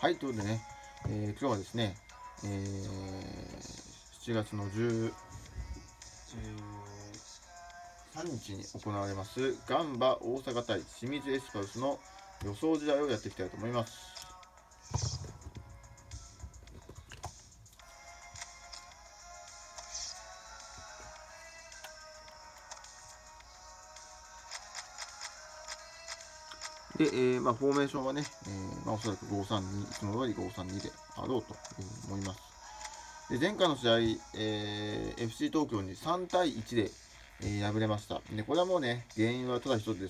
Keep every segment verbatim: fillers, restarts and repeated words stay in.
はい、ということでね、えー、今日はですね、えー、しちがつのじゅうさんにちに行われますガンバ大阪対清水エスパルスの予想試合をやっていきたいと思います。で、えーまあ、フォーメーションはね、えーまあ、おそらくごさんに、いつも通りごさんにであろうというふうに思います。で、前回の試合、えー、エフシー 東京にさんたいいちで、えー敗れました。で、これはもうね、原因はただ一つです。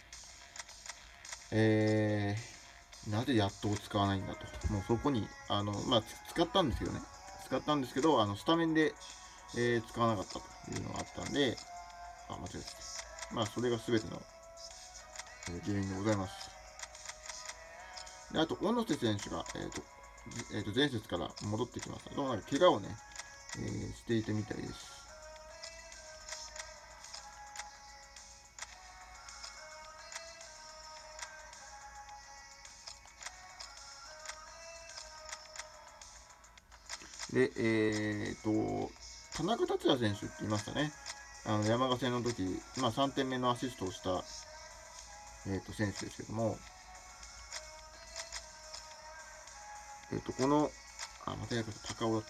えー、なぜやっとを使わないんだと。もうそこに、あの、まあ、使ったんですけどね。使ったんですけど、あの、スタメンで、えー使わなかったというのがあったんで、あ、間違えた。まあ、それが全ての、えー原因でございます。で、あと、小野瀬選手が、えっ、と、えー、と前節から戻ってきました。どうなんか怪我をね、えーしていたみたいです。で、えっ、と、田中達也選手って言いましたね。あの山賀戦の時、まあ、さんてんめのアシストをした、えー、と選手ですけども、えっ、と、この、あ、間違えた、高尾だった。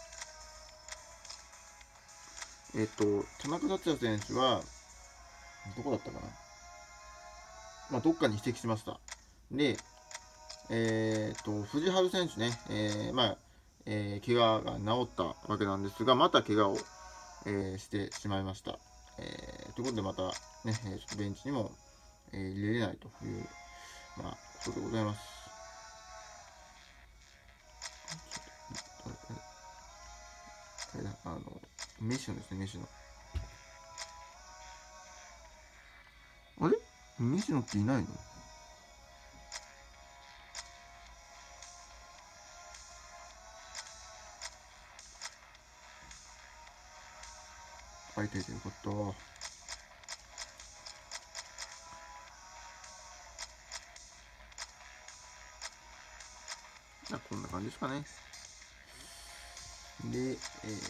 えっ、と、田中達也選手は、どこだったかな、まあ、どっかに移籍しました。で、えっ、と、藤原選手ね、えー、まあ、えー、怪我が治ったわけなんですが、また怪我を、えー、してしまいました。えー、ということで、また、ね、ちょっとベンチにも、えー、入れれないという、まあ、ことでございます。あの、メシノですね、メシノ。あれメシノっていないの？あ、いたいた、よかった。あ、こんな感じですかね。で、え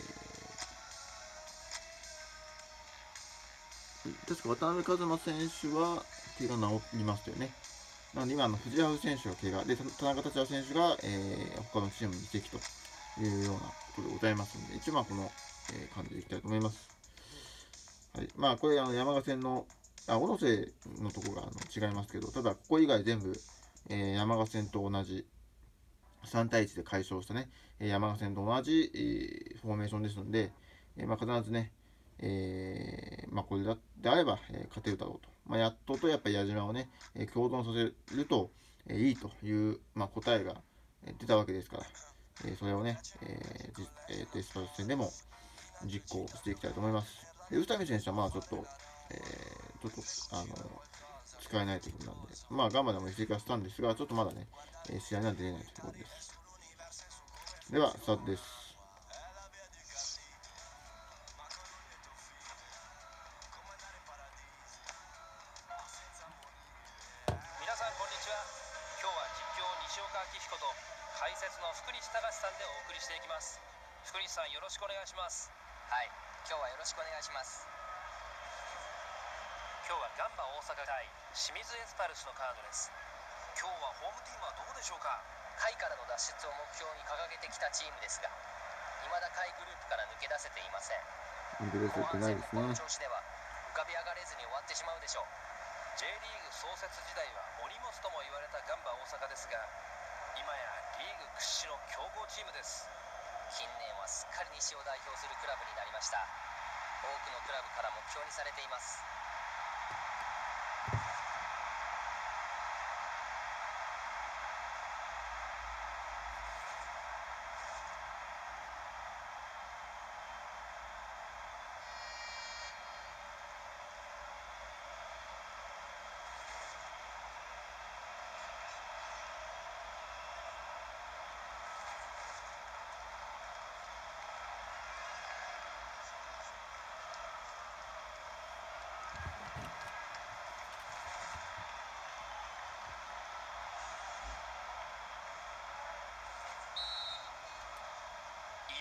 ー、確か渡辺一馬選手は怪我治りましたよね。なので今、の藤原選手が怪我で、田中達也選手が、えー、他のチームに移籍というようなことでございますので、一番この、えー、感じでいきたいと思います。はい、まあ、これ、あの山賀戦の、あ、小野瀬のところがあの違いますけど、ただ、ここ以外全部、えー、山賀戦と同じ、さんたいいちで解消したね、山賀戦と同じ、えー、フォーメーションですので、えーまあ、必ずね、えーまあ、これであれば、えー勝てるだろうと。まあ、やっととやっぱり矢島をね、えー共存させると、えーいいという、まあ、答えが出たわけですから、えーそれをね、えーえー、エスパルス戦でも実行していきたいと思います。で、宇佐美選手はまあちょっと、えー、ちょっと、あの、使えないということなんで、まあ、ガンバでも追加したんですが、ちょっとまだね、えー試合には出れないということです。では、スタートです。 皆さんこんにちは。今日は実況西岡明彦と解説の福西隆さんでお送りしていきます。福西さん、よろしくお願いします。 はい、今日はよろしくお願いします。 今日はガンバ大阪対清水エスパルスのカードです。今日はホームチームはどうでしょうか。 下位からの脱出を目標に掲げてきたチームですが、未だ下位グループから抜け出せていません。 抜け出せてないですね。 後半戦もこの調子では浮かび上がれずに終わってしまうでしょう。 J リーグ創設時代はお荷物とも言われたガンバ大阪ですが、今やリーグ屈指の強豪チームです。 近年はすっかり西を代表するクラブになりました。多くのクラブから目標にされています。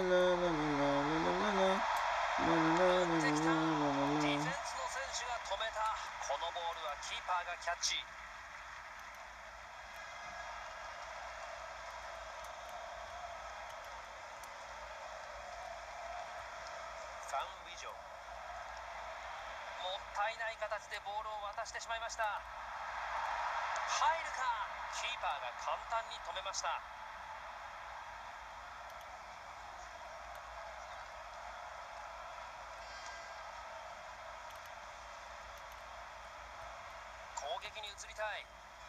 ファン・ウィジョ、もったいない形でボールを渡してしまいました。入るか、キーパーが簡単に止めました。攻撃に移りたい。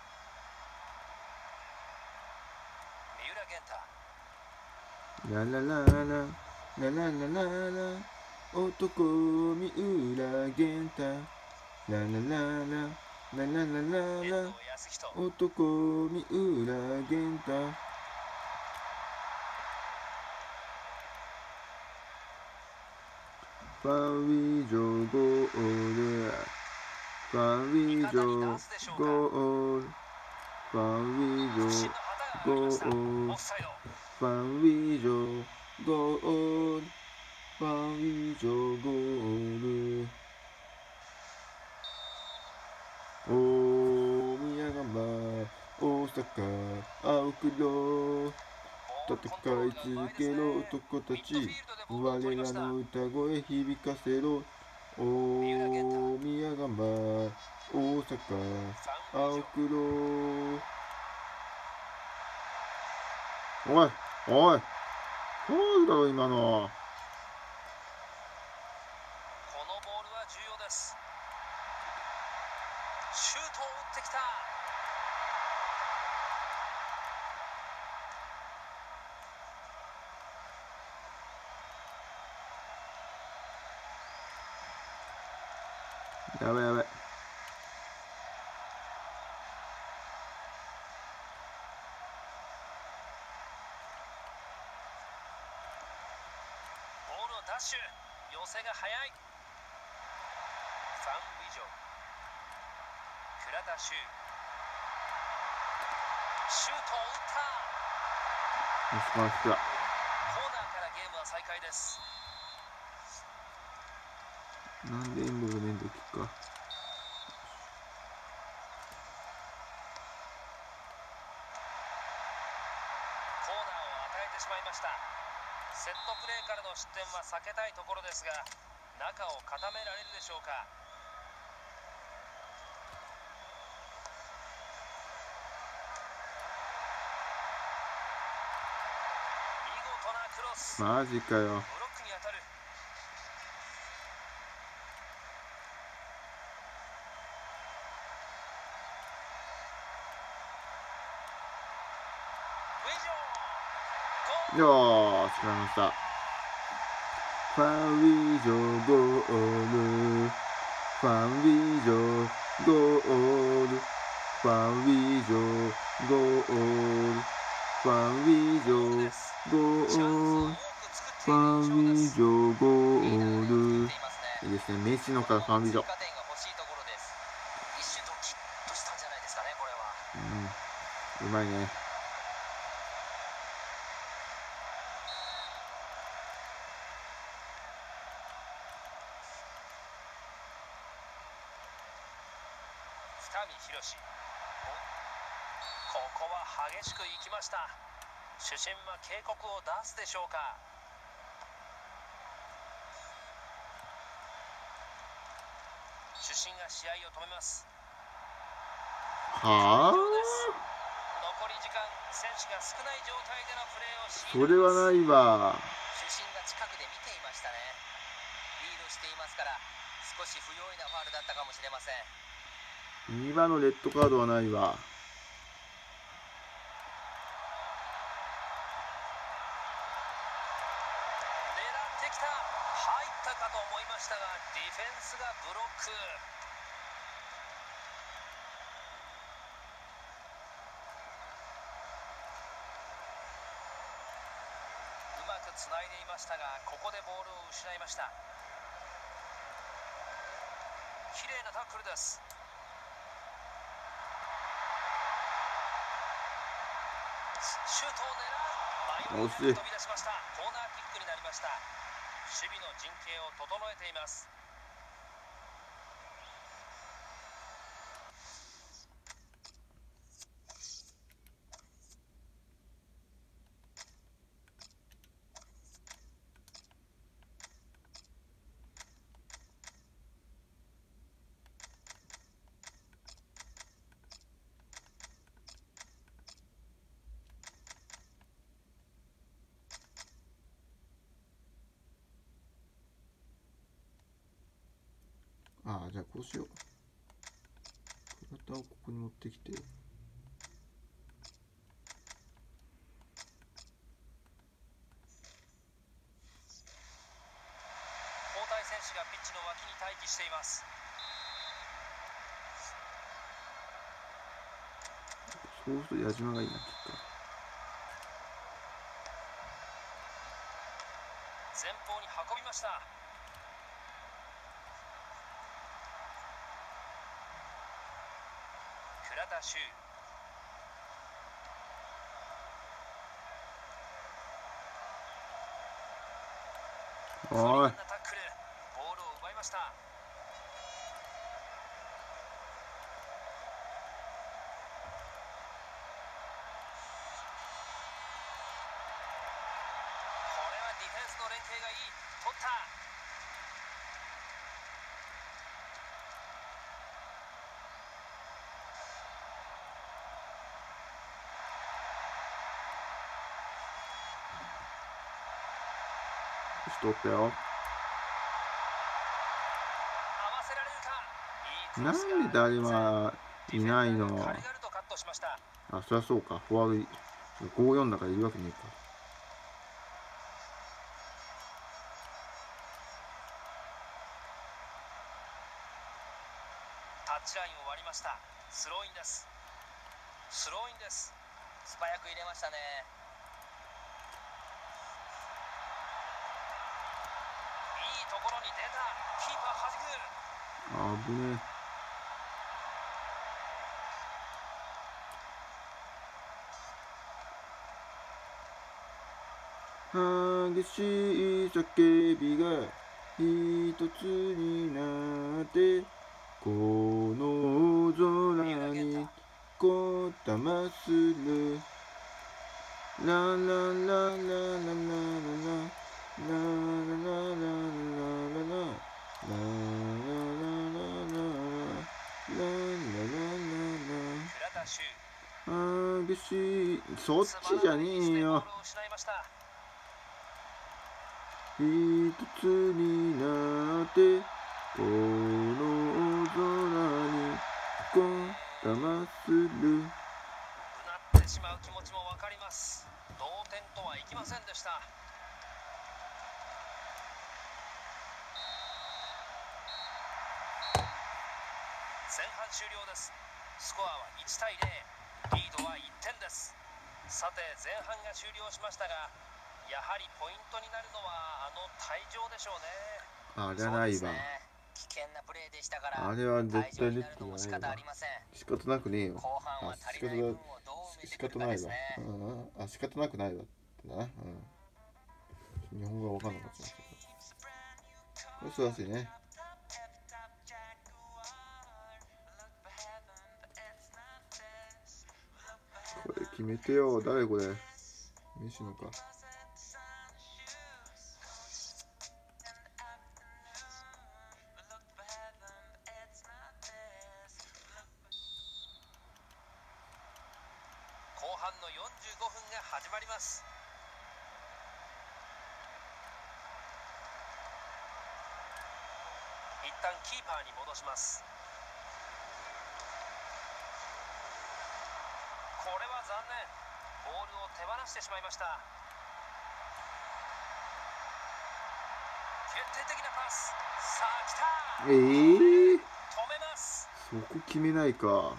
三浦玄太、 ラララララララララ男三浦玄太ラララララララララ遠藤康人、 男三浦玄太ファンウィジョゴールファンウィジョゴールファンウィジョ不審の旗が上がりました。 ゴールオフサイド。 ファンウィジョゴールファンウィジョゴール大宮川大阪青黒戦い続けろ男たち我らの歌声響かせろ大宮川大阪青黒おいおいファウルだろ今のこのボールは重要です。シュートを打ってきた。 やばいやばいボールのダッシュ、寄せが速い。ファン・ウィジョ、倉田修、シュートを打った。 ナイスパンチだコーナーからゲームは再開です。 なんでエンドが連動キックかコーナーを与えてしまいました。セットプレーからの失点は避けたいところですが、中を固められるでしょうか。見事なクロス、 マジかよブロックに当たる。ウィジョ、ゴール。 よーし決まりましたファンウィジョゴールファンウィジョゴールファンウィジョゴールファンウィジョゴールファンウィジョゴールいいですねメッシのからファンウィジョ追加点が欲しいところです。一瞬ドキッとしたんじゃないですかね、これは。 うんうまいね二見博史、ここは激しくいきました。主審は警告を出すでしょうか。主審が試合を止めます。 はあ残り時間、選手が少ない状態でのプレーを強それはないわ主審が近くで見ていましたね。リードしていますから少し不用意なファウルだったかもしれません。 今のレッドカードはないわつないでいましたが、ここでボールを失いました。綺麗なタックルです。シュートを狙う。迷いなく飛び出しました。コーナーキックになりました。守備の陣形を整えています。 ああ、じゃあこうしよう。倉田をここに持ってきて。 交代選手がピッチの脇に待機しています。 そうすると矢島がいいな、キッカー。 前方に運びました。倉田修。 おい。 タックル、ボールを奪いました。ディフェンスの連携がいい。取った。 ストップよ。 合わせられるか。いいなんで誰はいないの。 軽々とカットしました。 あ、そりゃそうか。フォワードごよんだからいるわけねえか。 タッチラインを割りました。スローインです。スローインです。 素早く入れましたね。 いいところに出た。キーパー弾く。 あぶねえ。激しい叫びが一つになってこの空にこだまするラララララララララララララ激しいそっちじゃねえよ。一つになってこの空にこだまする。 うなってしまう気持ちもわかります。同点とはいきませんでした。前半終了です。スコアはいちたいゼロ、リードはいってんです。さて前半が終了しましたが、やはりポイントになるのはあの退場でしょうね。 あれはないわ。 危険なプレーでしたから、 あれは絶対出て退場になるのも仕方ありません。 仕方なくねえよ。 後半は足りない分をどう埋めてくるかですね。 うん、あ、仕方なくないわってな。うん。日本語がわかんなかったんですけど。これ素晴らしいね。これ決めてよ。誰これ？飯野か。 後半のよんじゅうごふんが始まります。一旦キーパーに戻します。これは残念。ボールを手放してしまいました。決定的なパス。さあ来た。 ええー、止めます。 そこ決めないか。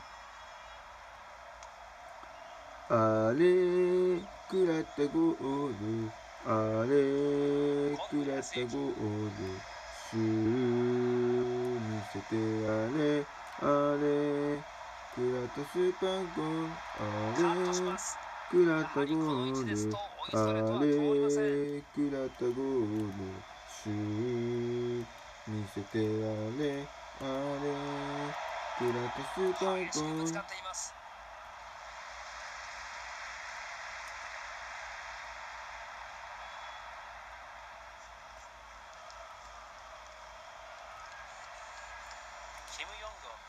あれくらったゴールあれくらったゴールシュー見せてあれあれくらったスーパーゴールあカットしれます。 くらやったゴはりこの位置ールですと追いあすがれとは通りません。 れくらったゴールシュー見せてあれあれくらったスーパー激しくぶつゴールかっています。キム・ヨングン。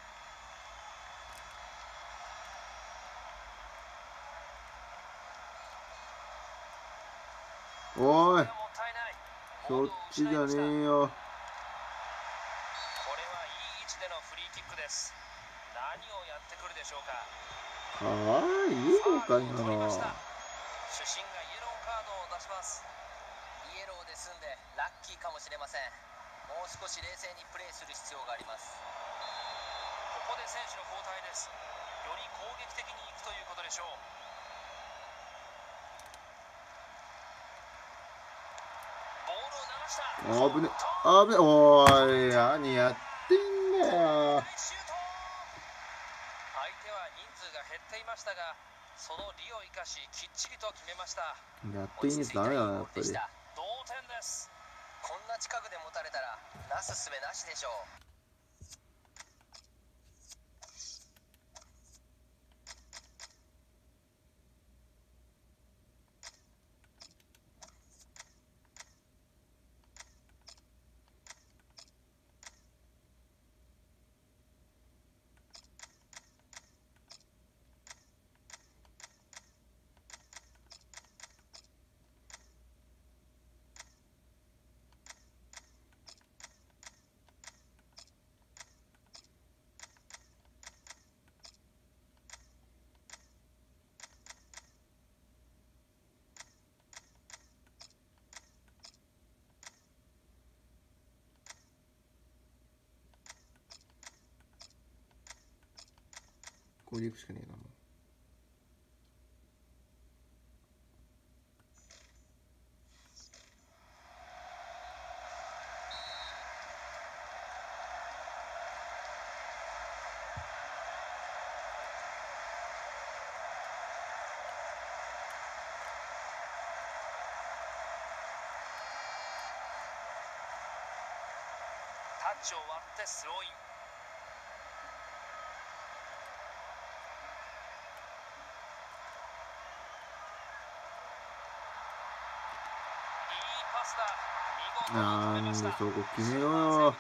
おいこれはもったいない。 そっちじゃねえよ。 これはいい位置でのフリーキックです。何をやってくるでしょうか。 かわいいのか今の。 主審がイエローカードを出します。 イエローで済んでラッキーかもしれません。もう少し冷静にプレーする必要があります。 ここで選手の交代です。より攻撃的にいくということでしょう。ボールを流した。 あぶねあぶねおい何やってんだよ。 大シュート。相手は人数が減っていましたが、その利を生かしきっちりと決めました。 やっていいんですダメだなやっぱり。 同点です。 こんな近くで持たれたらなすすべなしでしょう。 これでいくしかねえなもう。 タッチを割ってスローイン。いいパスだ。見事に決めました。 なんでそこ決めろよ。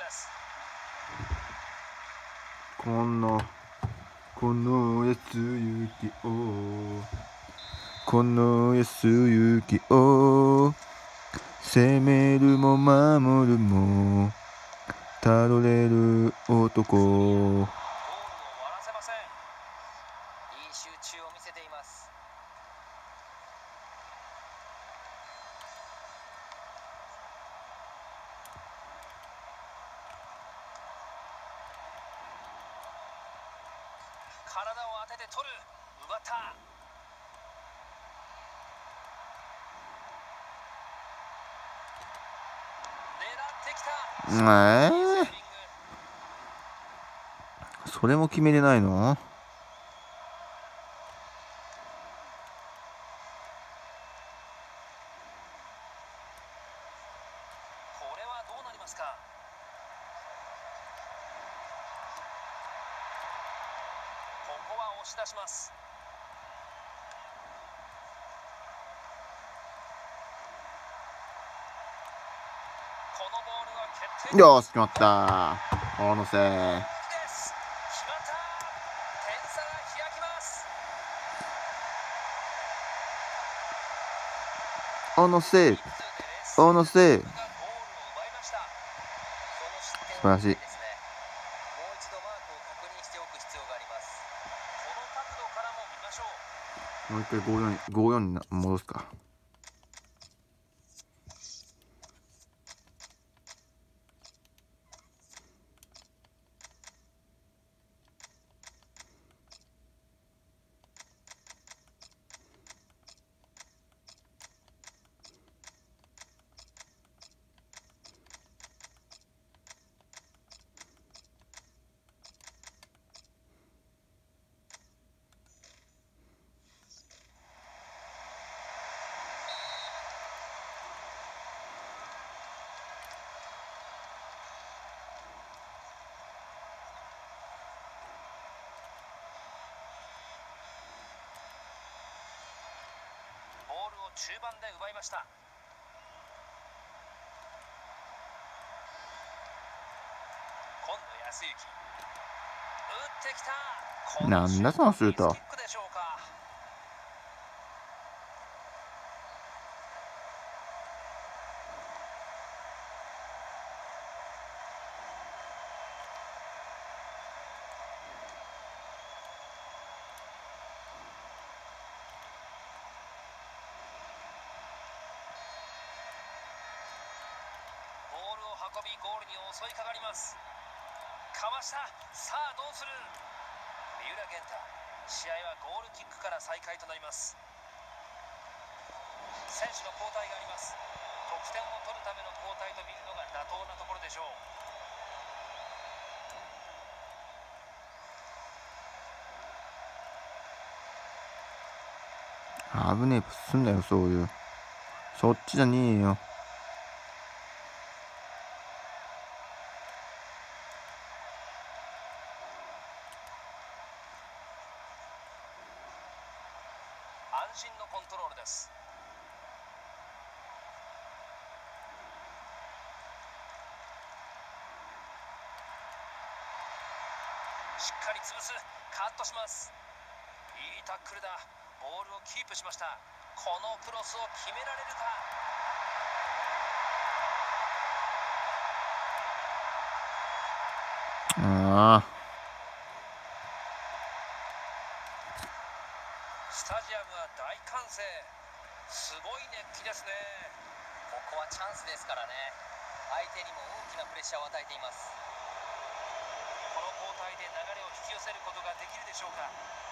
このこの安行きをこの安行きを攻めるも守るもたどれる男。 ゴールを割らせません。 いい集中を見せています。 体を当てて取る。奪った。狙ってきた。 えセービング。 ー、それも決めれないの？ これはどうなりますか。ここは押し出します。このボールは決定。 よし決まった。大野瀬。 です。決まった。点差が開きます。 大野瀬人数で劣勢大野瀬。 がゴールを奪いました。 その失点素晴らしい。 はないですね。もう一度マークを確認しておく必要があります。 この角度からも見ましょう。 もう一回ごじゅうよんにごじゅうよんに戻すか。 中盤で奪いました。今度安幸打ってきた。 なんだそのシュート。 キックでしょうか。ボールを運びゴールに襲いかかります。かわした。さあどうする。三浦源太、試合はゴールキックから再開となります。選手の交代があります。得点を取るための交代と見るのが妥当なところでしょう。 危ねえ、プスすんだよ、そういう。そっちじゃねえよ。 安心のコントロールです。しっかり潰す。カットします。いいタックルだ。ボールをキープしました。このクロスを決められるか。 ああ。 スタジアムは大歓声。すごい熱気ですね。 ここはチャンスですからね。相手にも大きなプレッシャーを与えています。 この交代で流れを引き寄せることができるでしょうか。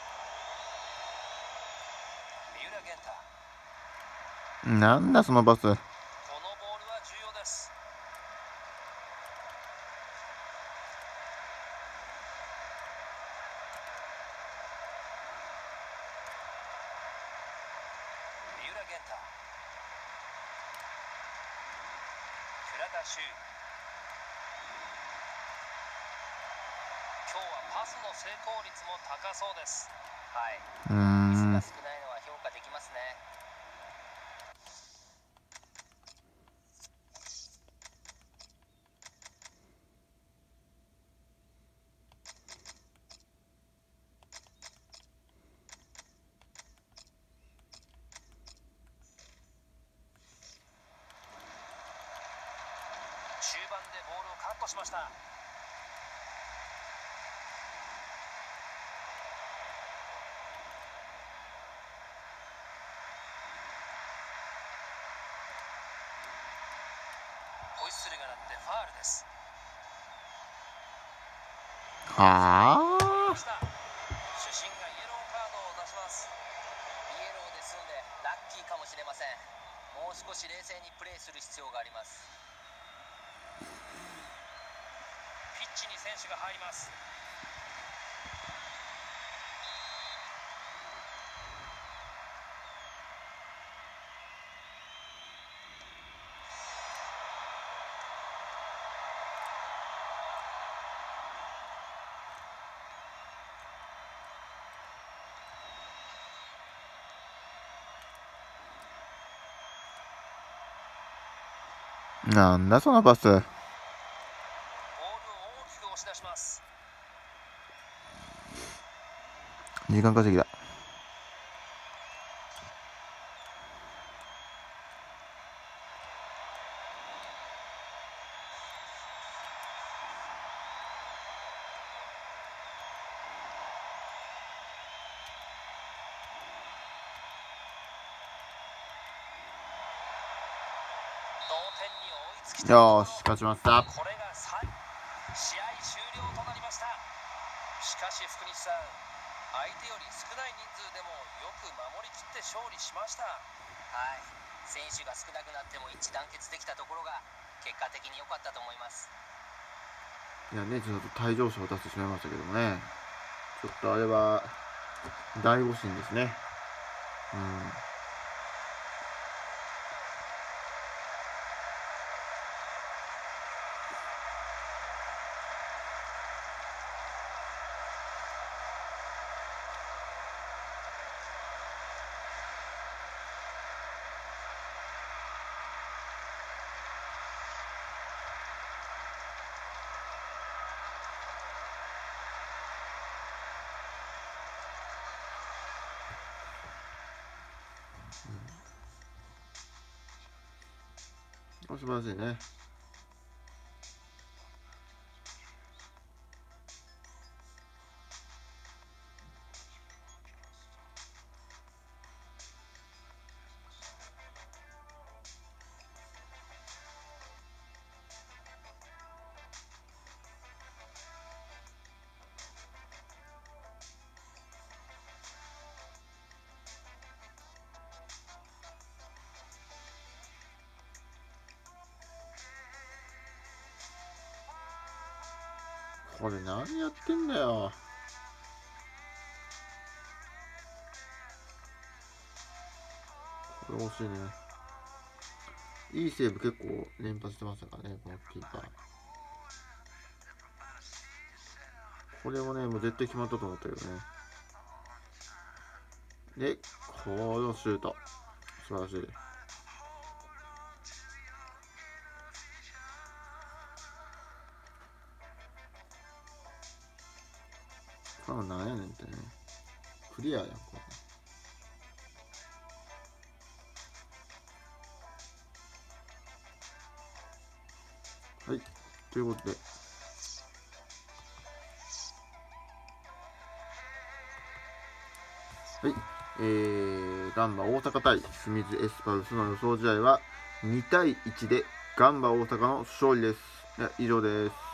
三浦源太、 なんだそのパス。 このボールは重要です。三浦源太、倉田修、今日はパスの成功率も高そうです。 はい、 うーミスん。 が少ないのは評価できますね。 中盤でボールをカットしました。ホイッスルが鳴ってファールです。 はあ。 主審がイエローカードを出します。 イエローで済んでラッキーかもしれません。もう少し冷静にプレーする必要があります。 ピッチに選手が入ります。 なんだそのパス。 ボールを大きく押し出します。 時間稼ぎだ。 同点に追いつきたいところ。 よーし、勝ちました。 これがさ試合終了となりました。しかし福西さん、相手より少ない人数でもよく守りきって勝利しました。 はい、選手が少なくなっても一致団結できたところが結果的に良かったと思います。 いやね、ちょっと退場者を出してしまいましたけどもね。ちょっとあれは大誤審ですね。うん。 素晴らしいね。これ何やってんだよ。これ惜しいね。いいセーブ結構連発してましたからね、このキーパー。これもね、もう絶対決まったと思ったけどね。で、このシュート。素晴らしい。これなんやねんってね。クリアやん、これ。はい。ということで。はい。えー、ガンバ大阪対清水エスパルスの予想試合はにたいいちでガンバ大阪の勝利です。以上です。